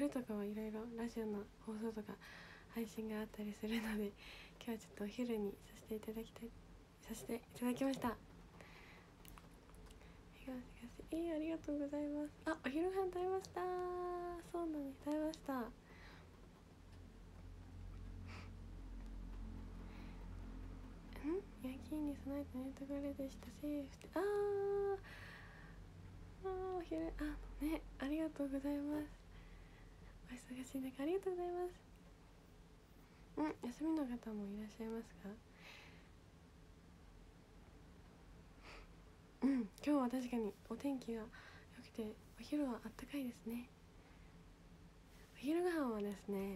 昼とかはいろいろラジオの放送とか配信があったりするので、今日はちょっとお昼にさせていただきました。ありがとうございます。あ、お昼ご飯食べました。そうなんです、食べました。夜勤に備えて寝たがれでした。セーフでお昼ね、ありがとうございます。お忙しい中ありがとうございます。休みの方もいらっしゃいますか？今日は確かにお天気が良くて、お昼はあったかいですね。お昼ご飯はですね、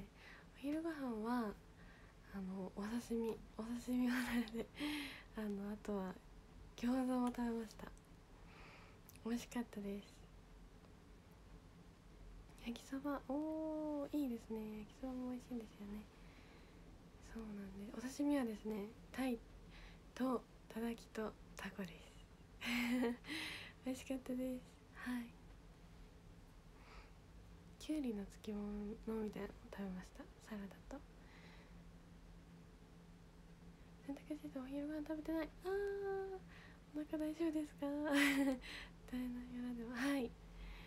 お刺身を食べてあとは餃子も食べました。美味しかったです。焼きそば、いいですね。焼きそばも美味しいんですよね。そうなんで、お刺身はですね、タイとたたきとタコです美味しかったです。はい。きゅうりの漬物みたいなのを食べました。サラダと。洗濯しててお昼ご飯食べてない。お腹大丈夫ですか大変な夜でも。はい。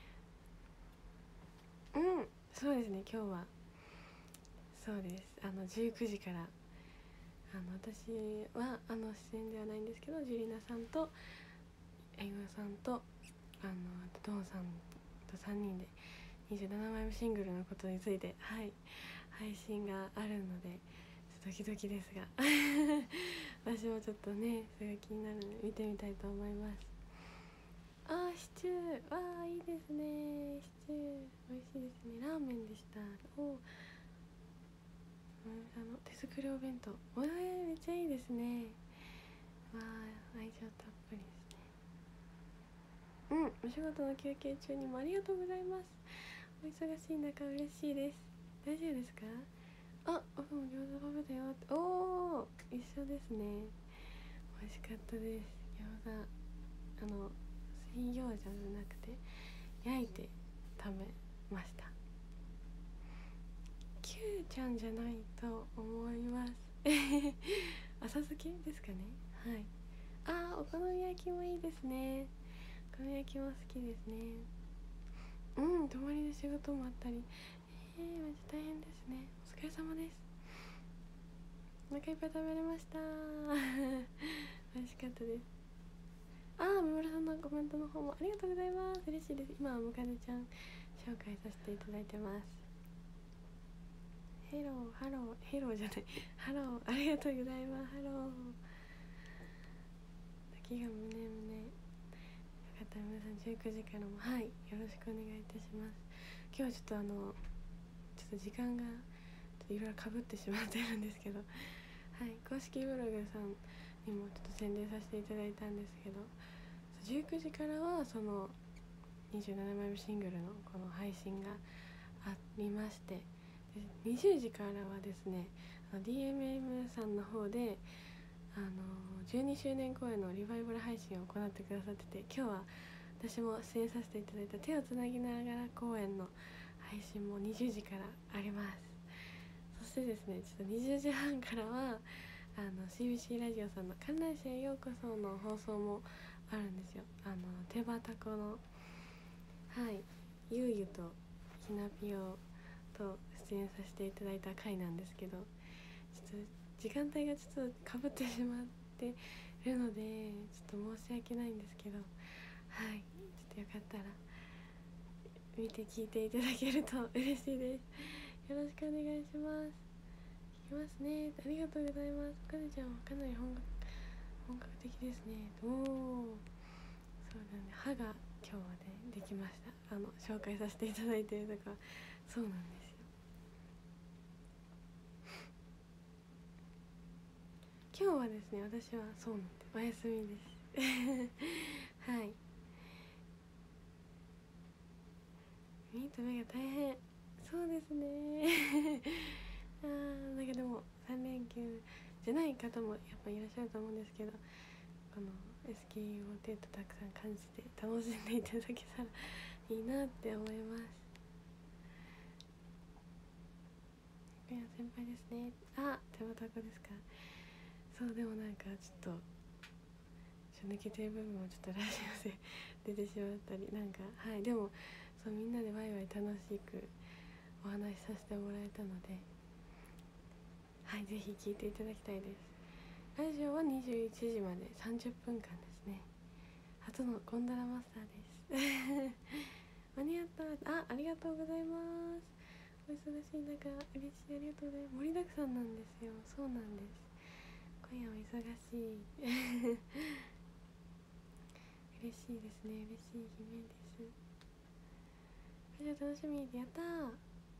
そうですね、今日はそうです。19時から私は出演ではないんですけど、ジュリナさんとエイゴさんとドンさんと3人で27枚目シングルのことについて、配信があるのでドキドキですが私もちょっとね、それが気になるので見てみたいと思います。シチュー、いいですね。シチュー美味しいですね。ラーメンでした。手作りお弁当、めっちゃいいですね。愛情たっぷりですね。お仕事の休憩中にもありがとうございます。お忙しい中嬉しいです。大丈夫ですか？僕も餃子食べたよって。一緒ですね。美味しかったです。餃子水餃子じゃなくて焼いて食べました。キューちゃんじゃないと思います浅漬けですかね。はい。お好み焼きもいいですね。お好み焼きも好きですね。泊まりで仕事もあったり、めっちゃ大変ですね。お疲れ様です。お腹いっぱい食べれました美味しかったです。三村さんのコメントの方もありがとうございます。嬉しいです。今はむかねちゃん紹介させていただいてます。ヘローじゃないハロー、ありがとうございます。ハロー、滝が胸よかったら皆さん19時からもよろしくお願いいたします。今日はちょっと時間がいろいろかぶってしまってるんですけど、公式ブログさんにもちょっと宣伝させていただいたんですけど、19時からはその27枚目シングルのこの配信がありまして、で20時からはですね、DMM さんの方で12周年公演のリバイバル配信を行ってくださってて、今日は私も出演させていただいた手をつなぎながら公演の配信も20時からあります。そしてですね、ちょっと20時半からはCBC ラジオさんの観覧車へようこその放送もあるんですよ。手羽たこのゆうゆとひなぴよと出演させていただいた回なんですけど、ちょっと時間帯がちょっとかぶってしまってるのでちょっと申し訳ないんですけど、ちょっとよかったら見て聞いていただけると嬉しいです。よろしくお願いします。聞きますね。ありがとうございます。かねちゃんはかなり本格的ですね。そうだね、歯が今日はねできました。紹介させていただいてるとか、そうなんですよ。今日はですね、私はそうなんでお休みです耳と目が大変。そうですねなんかでも3連休じゃない方もやっぱいらっしゃると思うんですけど、この SKE48 たくさん感じて楽しんでいただけたらいいなって思います。 先輩ですね。あ、手羽たこですか。そうでもなんかちょっと抜けてる部分もちょっとラジオで出てしまったりなんかはいでもそうみんなでワイワイ楽しくお話しさせてもらえたのではいぜひ聞いていただきたいです。ラジオは21時まで30分間ですね。初のゴンドラマスターです間に合った。ありがとうございます。お忙しい中嬉しい。ありがとうございます。盛りだくさんなんですよ。そうなんです。今夜は忙しい嬉しいですね。嬉しい悲鳴です。じゃあ楽しみ。やったー。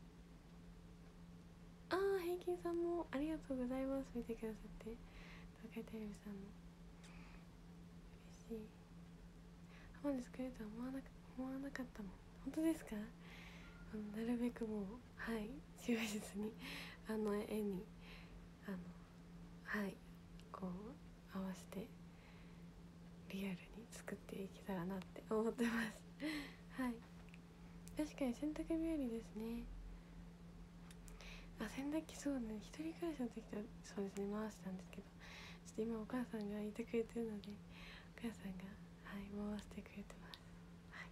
平均さんもありがとうございます。見てくださって東海テレビさんも嬉しい。本日くれるとは思わなかったもん。本当ですか。なるべくもうはい忠実に絵にはいこう合わせてリアルに作っていけたらなって思ってますはい確かに洗濯日和ですね。洗濯機そうね、一人暮らしの時はそうですね回したんですけどちょっと今お母さんがいてくれてるのでお母さんがはい回してくれてます。はい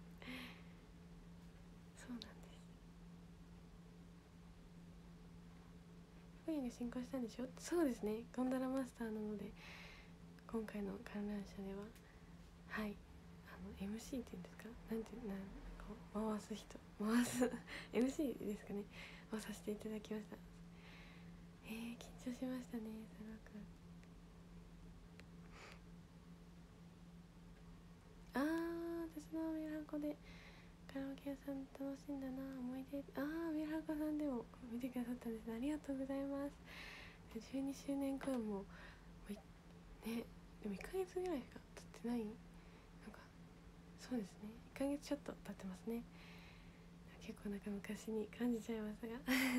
そうなんです。今夜が進行したんでしょ。そうですねゴンドラマスターなので今回の観覧車でははいMC っていうんですかこう回すMC ですかねをさせていただきました。緊張しましたねすごく。私のミラハコでカラオケ屋さん楽しんだな思い出。ミラハコさんでも見てくださったんですね。ありがとうございます。12周年公演もねでも1ヶ月ぐらいしか経ってないなんかそうですね1ヶ月ちょっと経ってますね。結構なんか昔に感じちゃいますが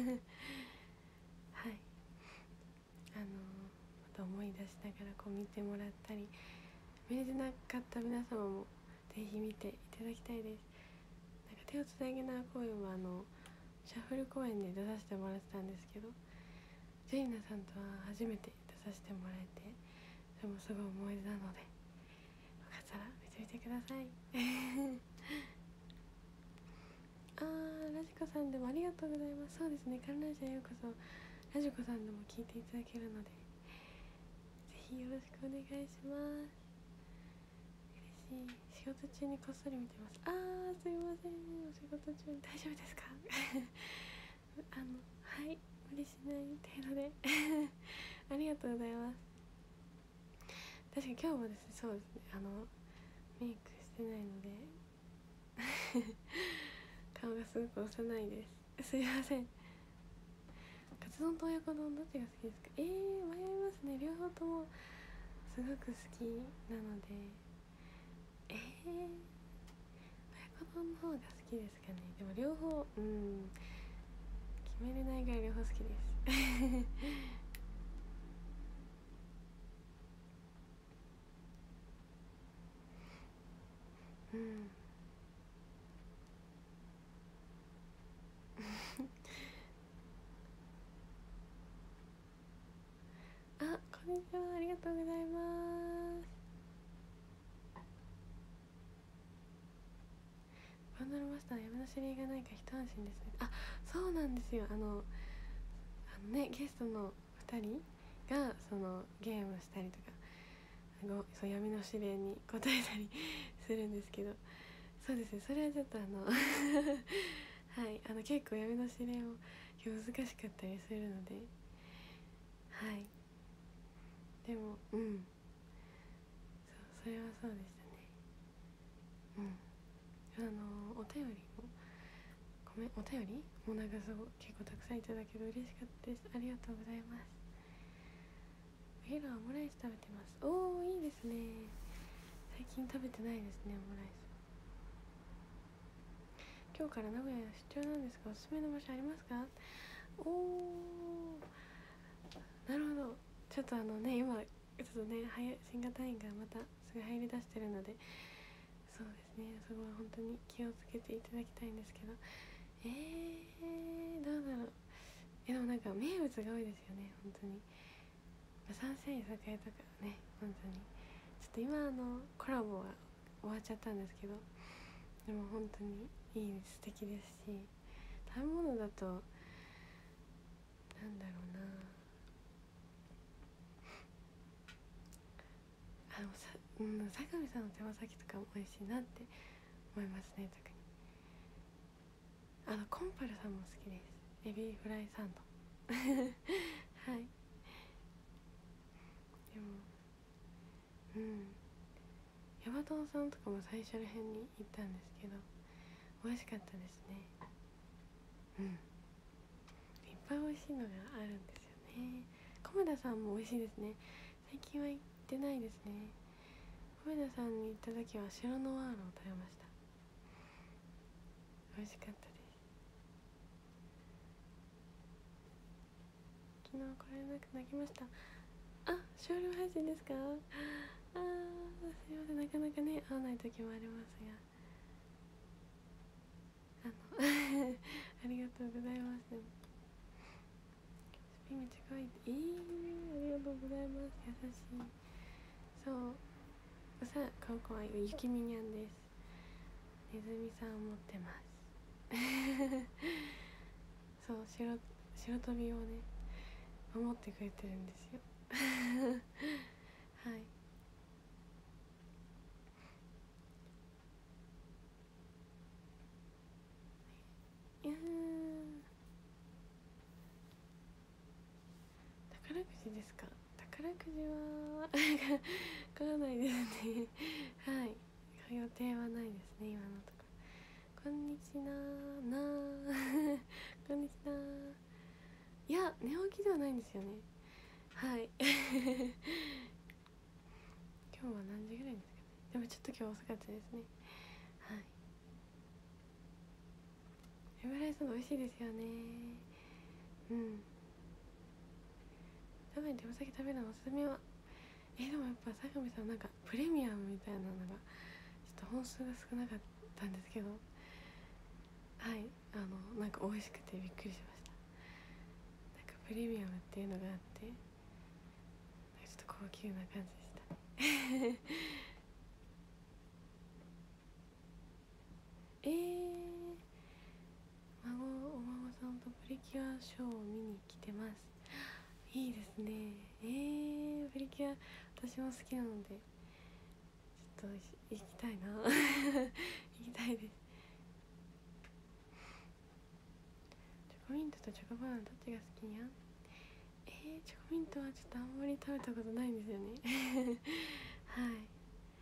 はいまた思い出しながらこう見てもらったり見れてなかった皆様もぜひ見ていただきたいです。なんか手をつなげな公演はシャッフル公演で出させてもらってたんですけどジェイナさんとは初めて出させてもらえてそれもすごい思い出なのでよかったら見てみてくださいラジコさんでもありがとうございます。そうですね観覧車へようこそラジコさんでも聞いていただけるのでぜひよろしくお願いします。嬉しい。仕事中にこっそり見てます。すいませんお仕事中に大丈夫ですかはい無理しない程度でありがとうございます。確かに今日もですねそうですねメイクしてないので顔がすごく幼いです。すいません。カツ丼と親子丼どっちが好きですか。迷いますね。両方ともすごく好きなので親子丼の方が好きですかね。でも両方決めれないぐらい両方好きですこんにちはありがとうございます。バンドルマスター山の知り合いがないか一安心ですね。そうなんですよ。ゲストの2人がそのゲームしたりとかそう闇の指令に答えたりするんですけどそうですねそれはちょっとはい結構闇の指令も難しかったりするのではいでもそれはそうでしたね。お便りもお便りもなんか結構たくさんいただけて嬉しかったです。ありがとうございます。お昼はオムライス食べてます。いいですね。最近食べてないですねオムライス。今日から名古屋出張なんですがおすすめの場所ありますか。なるほど。ちょっと今ちょっとね新型員がまたすぐ入りだしてるのでそうですねそこは本当に気をつけていただきたいんですけどどうだろう。でもなんか名すごいですよね本当に。サンシャイン酒屋とかね本当にちょっと今コラボは終わっちゃったんですけど、でも本当にいい素敵ですし、食べ物だとなんだろうな、相模さんの手羽先とかも美味しいなって思いますね。特にコンパルさんも好きです。エビフライサンドはい。でもヤバトンさんとかも最初ら辺に行ったんですけど美味しかったですね。いっぱい美味しいのがあるんですよね。菰田さんも美味しいですね。最近は行ってないですね。菰田さんに行った時は白ノワールを食べました。美味しかったです。昨日来れなく泣きました。少量配信ですか？すいません、なかなかね会わない時もありますがありがとうございます。スピめっちゃ可愛い。ありがとうございます。優しい。そう顔かわいいゆきみにゃんです。ネズミさん持ってますそう白飛びをね守ってくれてるんですよはい。いや宝くじですか？宝くじは買わないですねはい予定はないですね今のところ。こんにちはこんにちは。いや寝起きではないんですよね。はい今日は何時ぐらいですかね。でもちょっと今日遅かったですね。はい。エブライスの美味しいですよね。食べてお酒食べるのおすすめはでもやっぱ相模さんなんかプレミアムみたいなのがちょっと本数が少なかったんですけど、はいなんか美味しくてびっくりしました。なんかプレミアムっていうのがあってちょっと高級な感じでしたねお孫さんとプリキュアショーを見に来てます。いいですね。プリキュア私も好きなのでちょっと行きたいな行きたいです。チョコミントとチョコバナナどっちが好きや？チョコミントはちょっとあんまり食べたことないんですよねはい。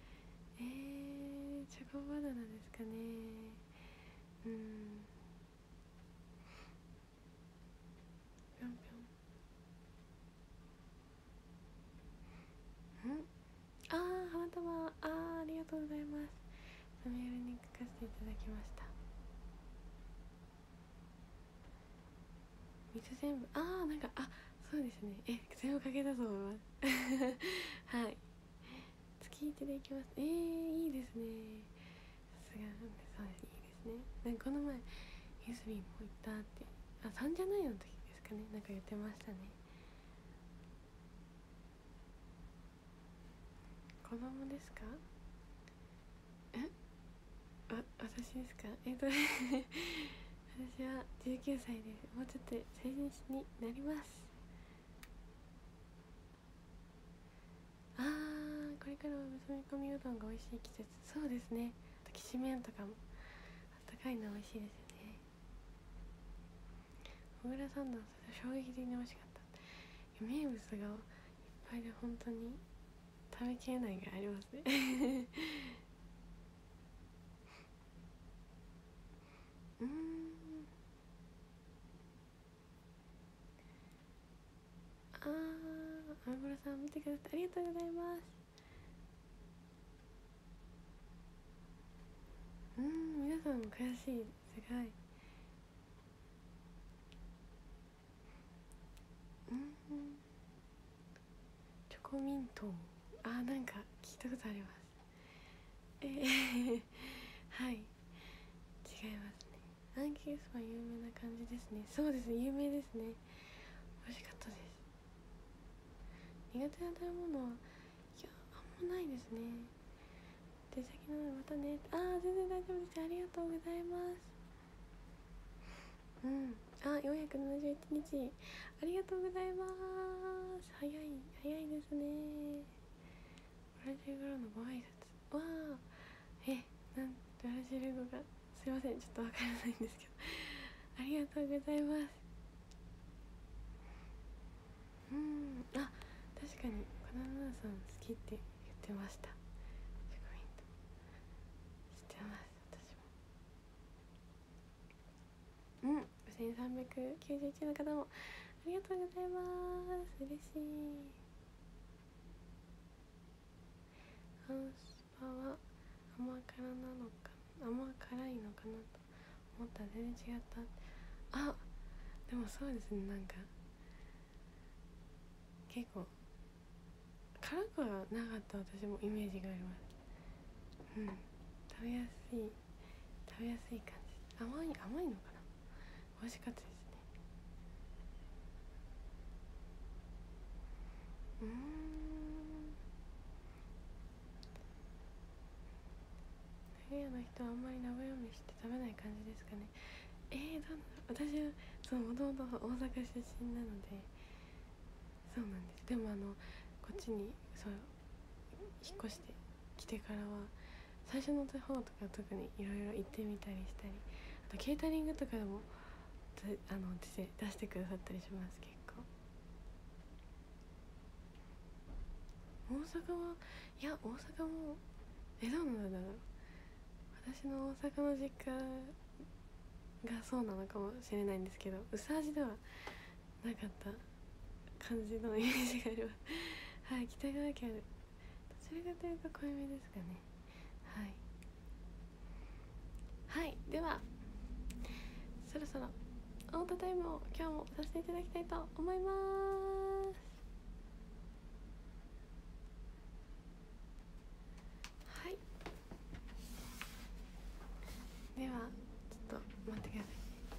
チョコバナナですかね。ぴょんぴょん花束ありがとうございます。メールに書かせていただきました。水全部なんかそうですね全部かけたと思いますはい月1でいきます。いいですね。さすがそうです。いいですね。なんかこの前ゆずびんも行ったって3じゃないの時ですかねなんか言ってましたね。子供ですか？私ですか？私は19歳です。もうちょっと成人になります。これからは味噌煮込みうどんが美味しい季節。そうですね。あときしめんとかもあったかいの美味しいですよね。小倉サンドの衝撃的に美味しかった。名物がいっぱいで本当に食べきれないがありますね小倉さん見てくださってありがとうございます。皆さんも悔しい。すごい。チョコミントなんか聞いたことあります。はい違いますね。アンケースは有名な感じですね。そうですね有名ですね。 味しかったです。苦手な食べ物はいやあんまないですね。手先なのでまたね。全然大丈夫です。ありがとうございます。471日ありがとうございます。早いですね。ブラジルからのご挨拶わあ、ブラジル語がすいませんちょっとわからないんですけどありがとうございます。確かにカナダさん好きって言ってました。チョコミント知ってます。私も1391の方もありがとうございます。嬉しい。ハウスパは甘辛いのかなと思ったら全然違った。でもそうですね、なんか結構辛くはなかった私もイメージがあります。食べやすい感じ。甘いのかな。美味しかったですね。名古屋の人はあんまり名古屋飯って食べない感じですかね。どうなの。私はもともと大阪出身なのでそうなんです。でもこっちに引っ越してきてからは最初の方とか特にいろいろ行ってみたりしたり、あとケータリングとかでも出してくださったりします。結構大阪もどうなんだろう。私の大阪の実家がそうなのかもしれないんですけど、薄味ではなかった感じのイメージがあります。北川家はどちらかというと濃いめですかね。ではそろそろオートタイムを今日もさせていただきたいと思います。ではちょっと待ってください。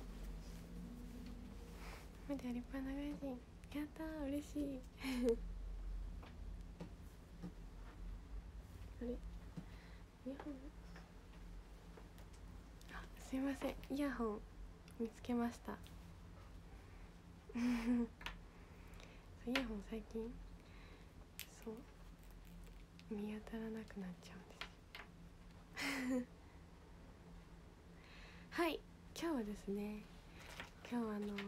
までは立派な外人やったー、嬉しいあれイヤホンすいません、イヤホン見つけましたイヤホン最近見当たらなくなっちゃうんです今日はですね、今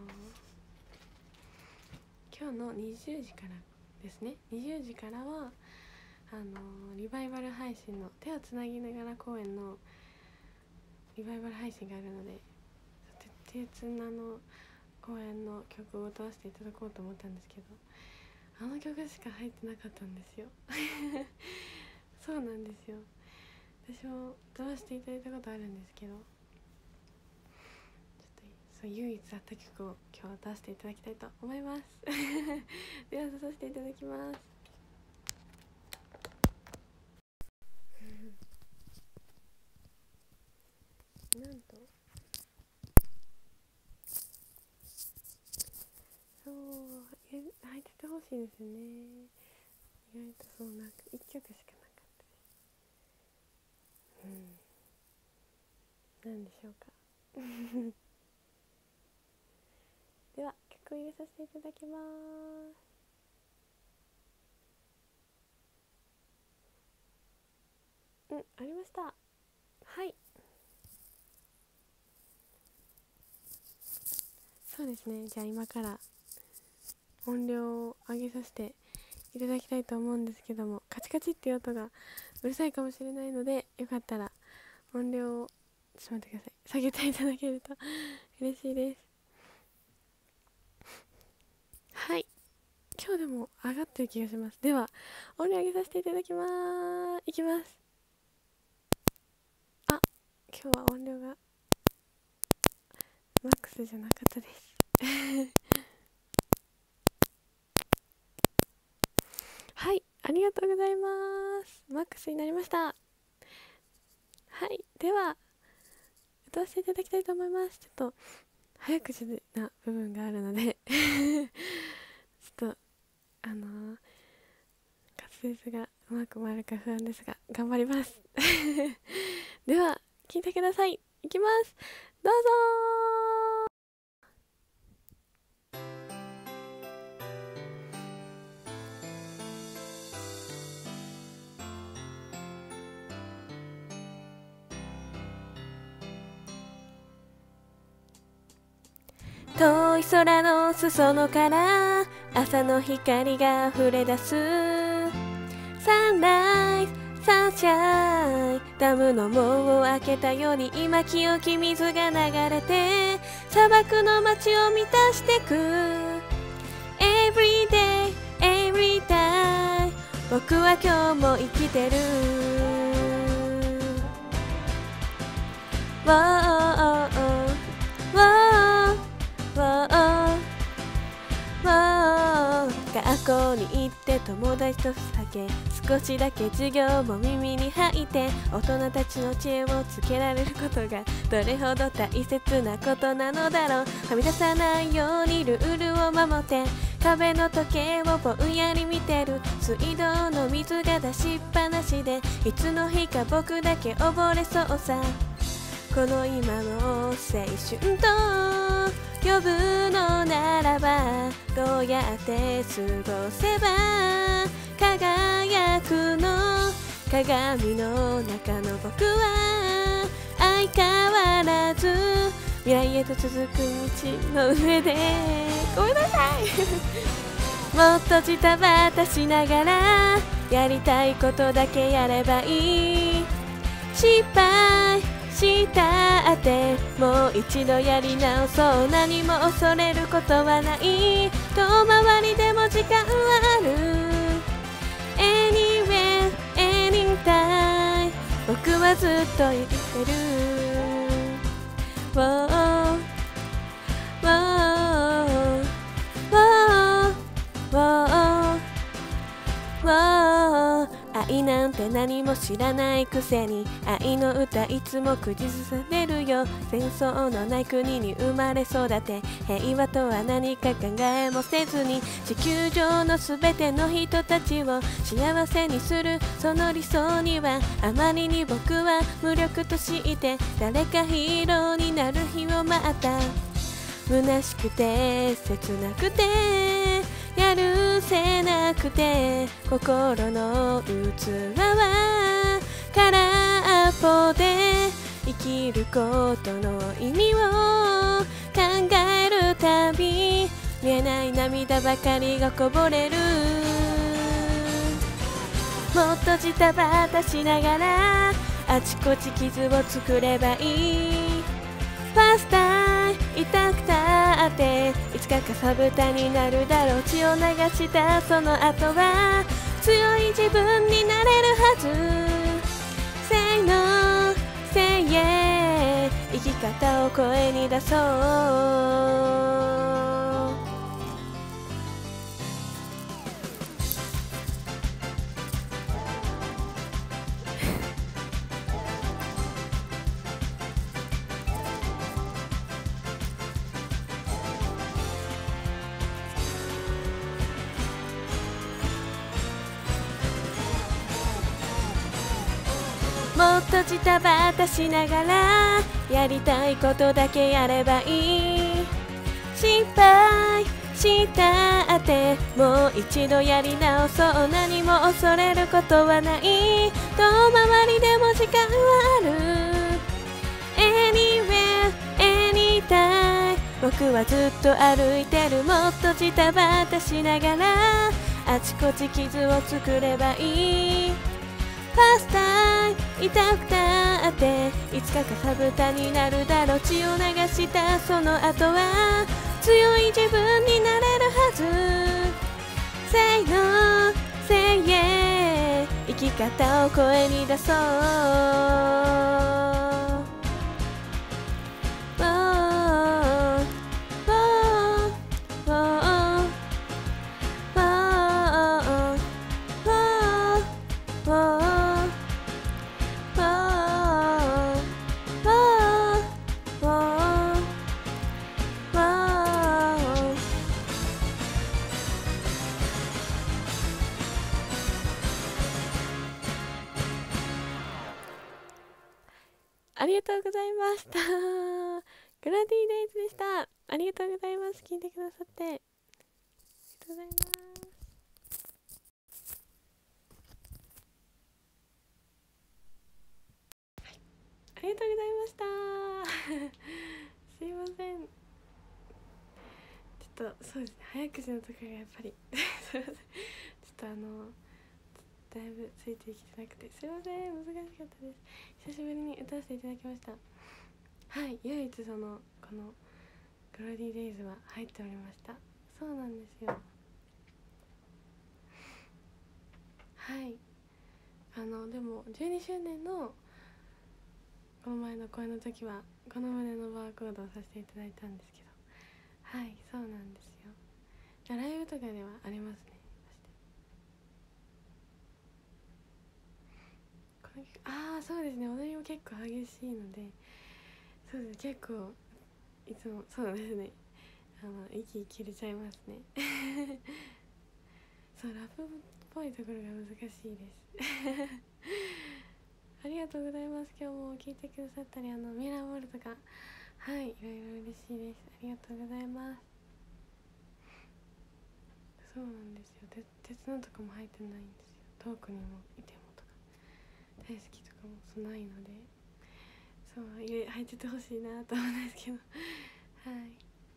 日の20時からですね。20時からはリバイバル配信の手をつなぎながら公演のリバイバル配信があるので、手つなの公演の曲を歌わせていただこうと思ったんですけど、あの曲しか入ってなかったんですよそうなんですよ。私も歌わせていただいたことあるんですけど、唯一あった曲を今日は出していただきたいと思いますでは出させていただきますなんと入っててほしいですよね。意外となんか1曲しかなかったです。なんでしょうかでは曲を入れさせていただきます。ありました。そうですね。じゃあ今から音量を上げさせていただきたいと思うんですけども、カチカチっていう音がうるさいかもしれないので、よかったら音量をちょっと待ってください、下げていただけると嬉しいです。今日でも上がってる気がします。では音量上げさせていただきます。いきます。今日は音量がマックスじゃなかったですありがとうございます。マックスになりました。では歌わせていただきたいと思います。ちょっと早口な部分があるのでちょっと滑舌がうまく回るか不安ですが頑張りますでは聞いてください。いきます、どうぞ遠い空の裾野から朝の光が溢れ出すサンライズサンシャイン、ダムの門を開けたように今清き水が流れて砂漠の街を満たしてく Every day, every time 僕は今日も生きてる Whoa, whoa, whoa, whoa 学校に行って友達と酒少しだけ授業も耳に入って大人たちの知恵をつけられることがどれほど大切なことなのだろう。はみ出さないようにルールを守って壁の時計をぼんやり見てる水道の水が出しっぱなしでいつの日か僕だけ溺れそうさ。この今の青春と呼ぶのならばどうやって過ごせば輝くの鏡の中の僕は相変わらず未来へと続く道の上でごめんなさいもっとジタバタしながらやりたいことだけやればいい失敗したってもう一度やり直そう何も恐れることはない遠回りでも時間はある Anywhere, anytime 僕はずっと生きてる Whoa, whoa, whoa, whoa, whoa愛なんて何も知らないくせに愛の歌いつも口ずさめるよ戦争のない国に生まれ育て平和とは何か考えもせずに地球上のすべての人たちを幸せにするその理想にはあまりに僕は無力として誰かヒーローになる日を待った虚しくて切なくてやるせなくて心の器は空っぽで生きることの意味を考えるたび見えない涙ばかりがこぼれるもっとジタバタしながらあちこち傷を作ればいいファースタイ痛くたっていつかかさぶたになるだろう血を流したその後は強い自分になれるはず Say no, say yeah 生き方を声に出そうもっとジタバタしながらやりたいことだけやればいい失敗したってもう一度やり直そう何も恐れることはない遠回りでも時間はある Anywhere, anytime 僕はずっと歩いてるもっとジタバタしながらあちこち傷を作ればいいファースタイ痛くたっていつかかさぶたになるだろう血を流したその後は強い自分になれるはず Say no, say yeah 生き方を声に出そうとうございました。グラディデイズでした。ありがとうございます。聞いてくださってありがとうございます。ありがとうございました。すいません。ちょっとそうですね、早口のところがやっぱりすいません。ちょっとだいぶついてきてなくてすいません、難しかったです。久しぶりに歌わせていただきました。はい、唯一このグロディデイズは入っておりました。そうなんですよ。はい、でも12周年のこの前の公演の時はこの胸のバーコードをさせていただいたんですけど、はい、そうなんですよ。ライブとかではありますね。この曲、そうですね、踊りも結構激しいので、そうです、結構いつもそうですね、息切れちゃいますね。そうラップっぽいところが難しいです。ありがとうございます。今日も聞いてくださったり、ミラーボールとか、はい、いろいろ嬉しいです。ありがとうございます。そうなんですよ。鉄のとかも入ってないんですよ。遠くにもいてもとか、大好きとかもないので、そう入っててほしいなと思うんですけど、はい。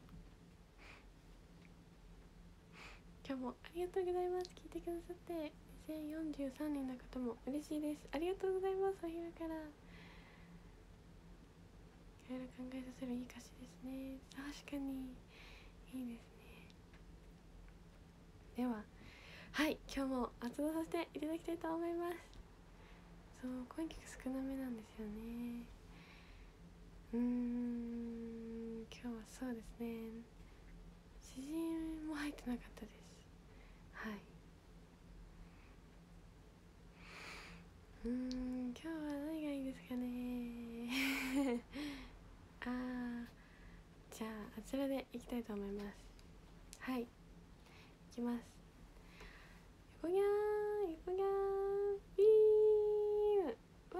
今日もありがとうございます。聞いてくださって2043人の方も嬉しいです。ありがとうございます。お昼からいろいろ考えさせるいい歌詞ですね。確かにいいですね。では、はい、今日も発動させていただきたいと思います。そう、今曲少なめなんですよね。今日はそうですね、詩人も入ってなかったです。はい。今日は何がいいですかね。じゃあちらでいきたいと思います。はい、いきます。横にゃー横にゃービームわ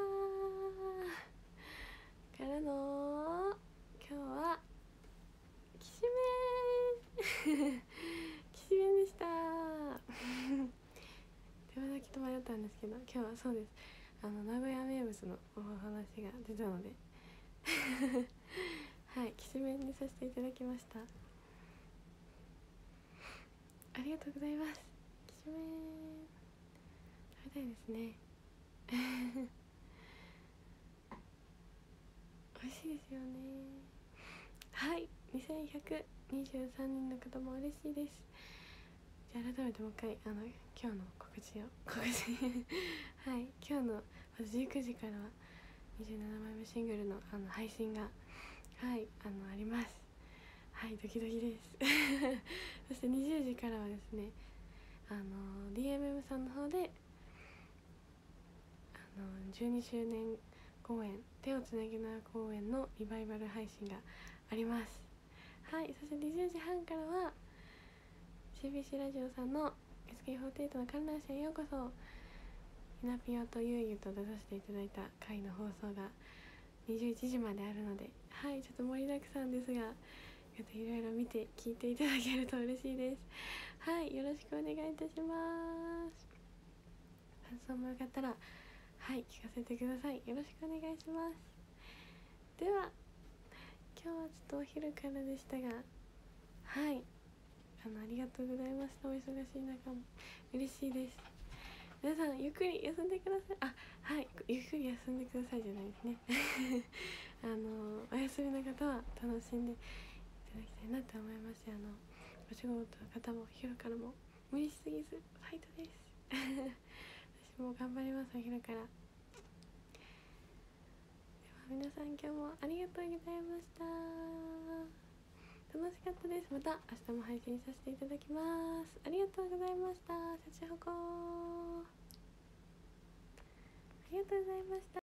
ーからの今日はきしめんきしめんでした。手羽先と迷ったんですけど、今日はそうです、名古屋名物のお話が出たのではい、きしめんにさせていただきました。ありがとうございます。きしめん食べたいですね。美味しいですよね。はい、2123人の方も嬉しいです。じゃあ改めてもう一回今日の告知はい、今日のまず19時からは27枚目シングルの配信がはいあります。はい、ドキドキです。そして20時からはですね、DMM さんの方で12周年公演手をつなぎな公演のリバイバル配信があります。はい、そして20時半からは CBC ラジオさんの SK48 の観覧車へようこそ、ひなぴよとゆうゆと出させていただいた回の放送が21時まであるので、はい、ちょっと盛りだくさんですが、いろいろ見て聞いていただけると嬉しいです。はい、よろしくお願いいたします。感想もよかったらはい聞かせてください。よろしくお願いします。では今日はちょっとお昼からでしたが、はいありがとうございました。お忙しい中も嬉しいです。皆さんゆっくり休んでください。はい、ゆっくり休んでくださいじゃないですね。お休みの方は楽しんでいただきたいなと思いまして、お仕事の方も昼からも無理しすぎずファイトです。私も頑張ります。お昼から。では皆さん今日もありがとうございました。楽しかったです。また明日も配信させていただきます。ありがとうございました。シャチホコー、ありがとうございました。